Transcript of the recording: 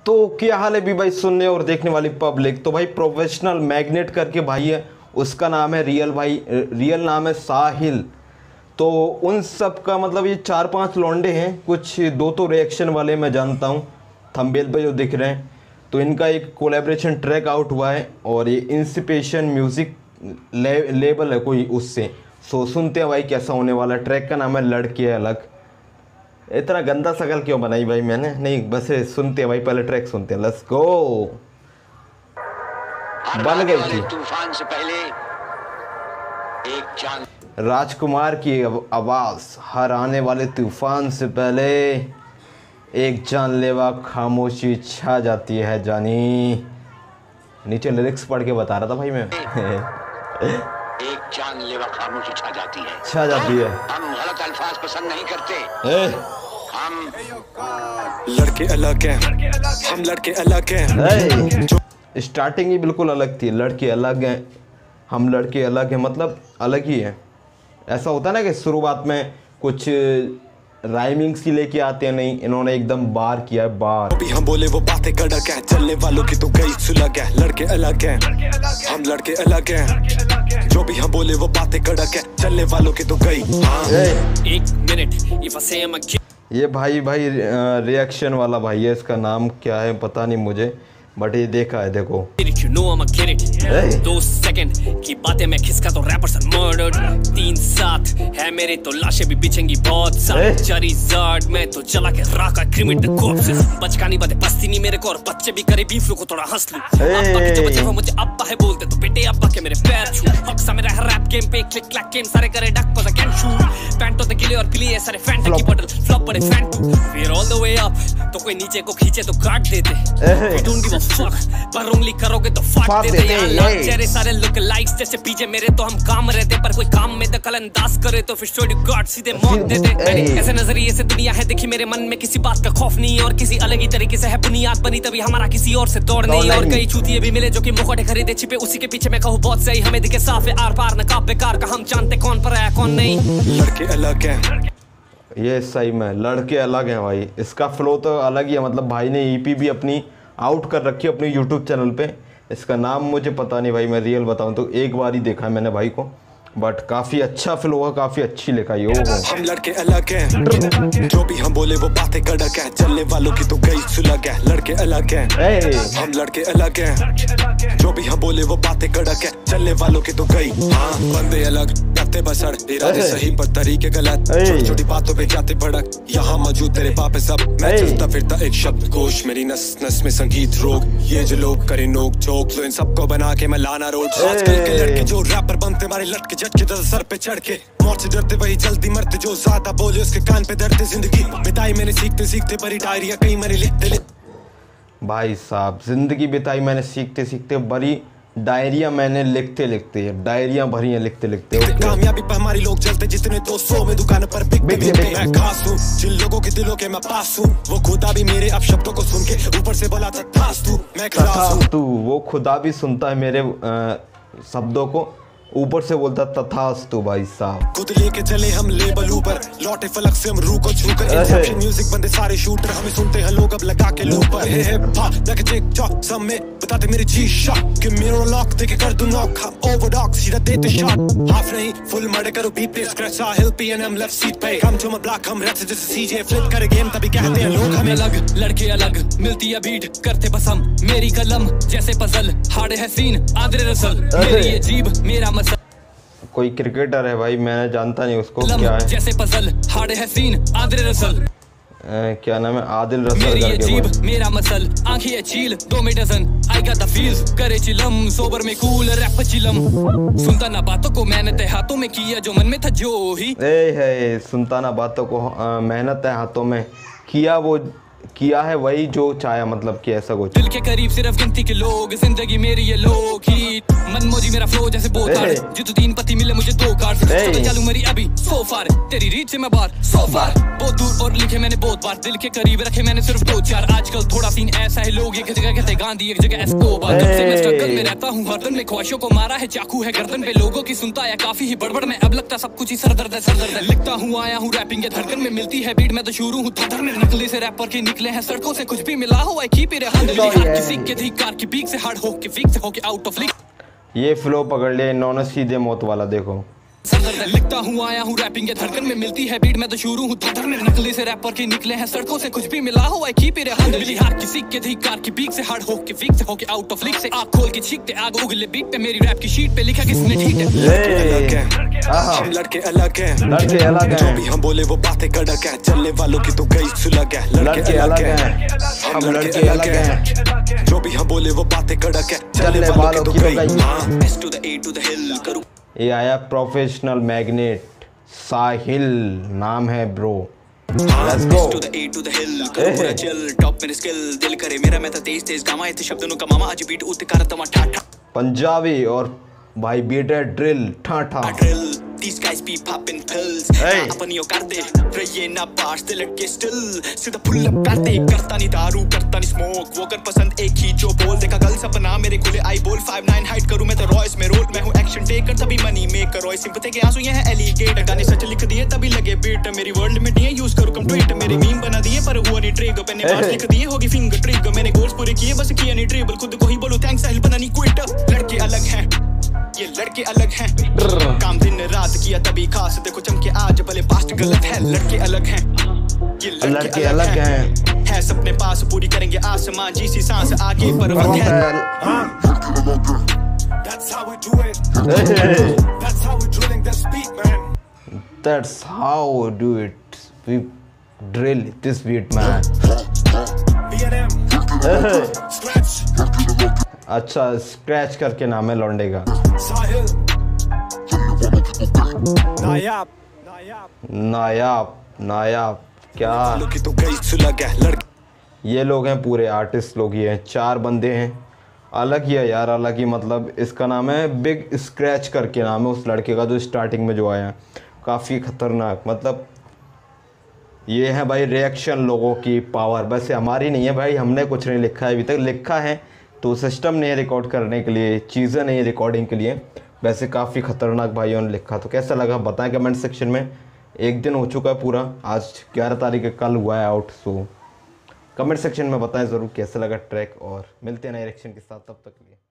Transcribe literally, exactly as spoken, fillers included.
तो क्या हाल है भी भाई सुनने और देखने वाली पब्लिक। तो भाई प्रोफेशनल मैग्नेट करके भाई है, उसका नाम है रियल भाई, रियल नाम है साहिल। तो उन सब का मतलब ये चार पांच लौंडे हैं, कुछ दो तो रिएक्शन वाले मैं जानता हूँ थंबनेल पे जो दिख रहे हैं। तो इनका एक कोलैबोरेशन ट्रैक आउट हुआ है और ये इंस्पिरेशन म्यूज़िक ले, लेबल है कोई उससे। सो सुनते हैं भाई कैसा होने वाला। ट्रैक का नाम है लड़के अलग। इतना गंदा शकल क्यों बनाई भाई मैंने, नहीं बस सुनते हैं भाई, पहले ट्रैक सुनते हैं। Let's go. बन गई थी तूफान से पहले एक चांद, राजकुमार की आवाज़, हर आने वाले तूफान से पहले एक जानलेवा खामोशी छा जाती है जानी। नीचे लिरिक्स पढ़ के बता रहा था भाई मैं। एक जानलेवा खामोशी छा जाती है, छा जाती है। हम गलत अल्फाज पसंद नहीं करते। ए, हम लड़के अलग हैं, हम लड़के अलग हैं। स्टार्टिंग ही बिल्कुल अलग थी। लड़के अलग हैं, हम लड़के अलग हैं, मतलब अलग ही है। ऐसा होता है ना कि शुरुआत में कुछ राइमिंग सी लेके आते हैं, नहीं इन्होंने एकदम बार किया है, बार। अभी हम बोले वो बातें कड़क है, चलने वालों की तो गई सुलग है। लड़के अलग हैं, हम लड़के अलग हैं। जो भी हम बोले वो बातें कड़क है, चलने वालों की तो गई। एक मिनट, ये भाई भाई रिएक्शन वाला भाई है, इसका नाम क्या है पता नहीं मुझे, बट ये देखा है देखो। दो सेकंड की बातें मैं खिसका तो रैपर्स आर मर्डर्ड। तीन साथ है मेरे तो लाशें भी बिछेंगी बहुत सारी। चारीजार्ड में तो चला के राका क्रिमिट द कॉर्प्सेस। बचकानी बातें बस्ती नहीं मेरे को, और बच्चे भी करे बीफ को थोड़ा हंस लूं। अब्बा के जो बच्चे वो मुझे अब्बा है बोलते, तो बेटे अब्बा के मेरे पैर छू। हक्सा मेरा है रैप गेम पे क्लिक क्लैक गेम, सारे करे डक को द कैन शू। पैंटो द गिले और पिले सारे फैंटा की बटल फ्लॉप पड़े फैंटू। We are all the way up, तो कोई नीचे को खींचे तो काट देते। We don't give a fuck, पर उंगली करोगे तो फाड़ देते। चेहरे सारे लुक लाइक्स जैसे पीछे मेरे, तो हम काम रहते, पर कोई काम में दखल अंदाज करे तो फिर स्टोरी गार्ड सीधे मौत देते। ऐसे नजरिए से दुनिया है देखी, मेरे मन में किसी बात का खौफ नहीं, और किसी अलग ही तरीके से है बुनियाद बनी, तभी हमारा किसी और से दौड़ नहीं। और कई चूतिए भी मिले जो कि मुखौटे खरीदे छिपे, उसी के पीछे मैं कहूँ बहुत सही। हमें दिखे साफ है आर पार नकाब बेकार का, हम जानते कौन पर है कौन नहीं। लड़के अलग हैं, ये सही में लड़के अलग हैं भाई। इसका फ्लो तो अलग ही है, मतलब भाई ने ईपी भी अपनी आउट कर रखी है अपने यूट्यूब चैनल पे। इसका नाम मुझे पता नहीं भाई, मैं रियल बताऊं तो एक बार ही देखा है मैंने भाई को, बट काफ़ी अच्छा फ्लो है, काफ़ी अच्छी लिखाई हो। हम लड़के अलग हैं, जो भी हम बोले वो बातें कड़क है, चलने वालों की तो गई सुलग है। लड़के अलग हैं, हम लड़के अलग हैं। जो भी हम बोले वो बातें कड़क है, चलने वालों की तो गई। हाँ बंदे अलग, करते बसड़, इरादे सही पर तरीके गलत। छोटी छोटी बातों पे जाते भड़क, यहाँ मौजूद तेरे पापे सब। मैं चलता फिरता एक शब्द कोश, मेरी नस नस में संगीत रोग। ये जो लोग करे नोक झोंक, तो इन सबको बना के मैं लाना रोड। आजकल के लड़के जो रैपर बनते, हमारे लटके झटके दस सर पे चढ़ के। मौत से डरते वही जल्दी मरते, जो ज्यादा बोले उसके कान पे दर्द। जिंदगी बिताई मैंने सीखते सीखते, बड़ी डायरिया कई मैंने लिखते लिखते। भाई साहब जिंदगी बिताई मैंने सीखते सीखते, बड़ी डायरिया मैंने लिखते लिखते, डायरिया भरी है लिखते लिखते। कामयाबी पर हमारी लोग चलते, जितने दो सौ में दुकान पर बिकते बिकते। मैं खास हूँ, जिन लोगों के दिलों के मैं पास हूँ, वो खुदा भी मेरे अब शब्दों को सुन के ऊपर से बोला था थास तू। मैं खास हूँ, तू वो खुदा भी सुनता है मेरे शब्दों को, ऊपर से बोलता तथास्तु। भाई साहब खुद लेके चले हम लेबल ऊपर, लौटे फलक से हम रूह को छूकर। इंसेप्शन म्यूजिक बंदे सारे शूटर, हमें सुनते हैं लोग अब लगा के लूपर। हे हे पा लगे टिक टॉक सब में बताते मेरी जी शॉट कि मेरा लॉक देके कर दूं नॉक। हम ओवरडॉग सीधा देते शॉट, हाफ नहीं फुल मर्डर करो बीट पे। स्क्रैच आ हिल P and M left seat पे, कम टू माय ब्लॉक हम रहते जैसे सीजे। फ्लिप करे गेम तभी कहते हैं लोग हमें अलग। लड़के अलग मिलती है बीट, करते बस हम मेरी कलम जैसे पजल। हार्ड है सीन आंद्रे रसल, मेरी ये जीभ मेरा मसल। कोई क्रिकेटर है भाई, मैंने जानता नहीं उसको, क्या है जैसे पजल। हार्ड है सीन आंद्रे रसल, क्या नाम है, आदिल रसल मेरी ये जीभ करके। मेरा मसल, आंखें है चील दो में dozen. I got the feels करे चिलम, सोबर में कूल रैप चिलम। सुनता ना बातों को मेहनत है हाथों में, किया जो मन में था जो ही। ए है सुनता ना बातों को, मेहनत है हाथों में, किया वो किया है वही जो चाहे, मतलब कि ऐसा कुछ। दिल के करीब सिर्फ गिनती के लोग, जिंदगी मेरी ये लोग ही। मनमोजी मेरा फ्लो जैसे बोतार, जितु तीन पति मिले मुझे दो कार्ड। तो चालू मेरी अभी सो फार, तेरी रीच से मैं बाहर सो फार। बहुत दूर और लिखे मैंने बहुत बार, दिल के करीब रखे मैंने सिर्फ दो चार। आजकल थोड़ा सीन ऐसा ऐसा है लोग एक जगह कहते गांधी एक जगह एस्कोबार। जब से मैं स्ट्रगल में रहता हूँ हरदम में ख्वाहिशों को मारा है चाकू है गर्दन पे लोगों की सुनता है काफी ही बड़बड़ में अब लगता सब कुछ ही सरदर्द है सरदर्द है। लिखता हूँ आया हूँ रैपिंग के धड़कन में मिलती है बीट मैं तो शुरू हूँ धड़धड़ में नकली से रैपर के निकले हैं सड़कों से कुछ भी मिला हो आई कीप इट हंड्रेड किसी के धिक्कार की पीक से हार्ड हो के वीक से हो के आउट ऑफ लीग। ये फ्लो पकड़ लिया इन्होंने सीधे मौत वाला देखो। लिखता हूँ आया हूँ रैपिंग के धड़कन में मिलती है बीट मैं तो शुरू हूँ धड़धड़ में नकली से रैपर के निकले हैं सड़कों से कुछ भी मिला हो आई कीप इट हंड्रेड हार किसी के धिक्कार की पीक से हार्ड हो के वीक से हो के आउट ऑफ लीग से आँख खोल के छींकते आग उगले बीट पे मेरी रैप की शीट पे लिखा किसने ठीक है। हम लड़के अलग हैं, लड़के अलग हैं, जो भी हम बोले वो बातें कड़क है, चलने वालों की तो गई सुलग है। लड़के अलग हैं, हम लड़के अलग हैं, जो भी हम बोले वो बातें कड़क है, चलने वालों की तो गई। S to the A to the hill करूं। ये आया प्रोफेशनल मैग्नेट साहिल नाम है bro. Let's go to the A to the hill करूं पूरा चिल टॉप मेरे स्किल दिल करे मेरा मैं तो तेज तेज गामा इतने शब्दों का मामा आज बीट उत कर तमा ठा ठा पंजाबी और भाई बीट है ड्रिल ठा ठा drill these guys be popping pills अपनी औकात दे रहिए ना पास दिल के स्टिल सीधा पुल अप कर दे करता नहीं दारू करता नहीं स्मोक वो कर पसंद एक ही जो बोल देखा गल सपना मेरे खुले आई बोल फाइव नाइन हाइट करूं मैं तो रॉयस में रोल मैं हूं एक्शन टेकर तभी मनी मेकर रॉय सिंपैथी के आंसू ये है एलिगेटर गाने सच लिख दिए तभी लगे बीट मेरी वर्ल्ड में नहीं यूज करूं कम ट्वीट मेरे मीम बना दिए पर हुआ नहीं ट्रिगर मैंने बात लिख दिए होगी फिंगर ट्रिगर मैंने गोल्स पूरे किए बस किया नहीं ड्रिबल खुद को ही बोलो थैंक्स साहिल बना नहीं क्विट लड़के अलग हैं ये लड़के अलग हैं काम दिन रात किया तभी खास देखो चमके आज भले पास्ट गलत है लड़के अलग हैं ये लड़के अलग हैं है सपने पास पूरी करेंगे आसमान जी सी सांस आगे पर वक्त है। That's how we do it. That's how we drilling this beat, man. That's how we do it. We drill this beat, man. B and M. Scratch. अच्छा स्क्रैच करके नाम है लौंडे का। Sahil. नायाब. नायाब नायाब क्या लोग तो गई सुलग है लड़के। ये लोग हैं पूरे आर्टिस्ट लोग ही हैं चार बंदे हैं अलग ही है यार अलग ही मतलब इसका नाम है बिग स्क्रैच करके नाम है उस लड़के का जो स्टार्टिंग में जो आया काफ़ी ख़तरनाक मतलब ये है भाई रिएक्शन लोगों की पावर वैसे हमारी नहीं है भाई हमने कुछ नहीं लिखा है अभी तक लिखा है तो सिस्टम नहीं है रिकॉर्ड करने के लिए चीज़ें नहीं है रिकॉर्डिंग के लिए वैसे काफ़ी ख़तरनाक भाइयों ने लिखा तो कैसा लगा बताएं कमेंट सेक्शन में। एक दिन हो चुका है पूरा आज ग्यारह तारीख कल हुआ है आउट सो कमेंट सेक्शन में बताएं ज़रूर कैसा लगा ट्रैक और मिलते हैं नए रिएक्शन के साथ तब तक लिए।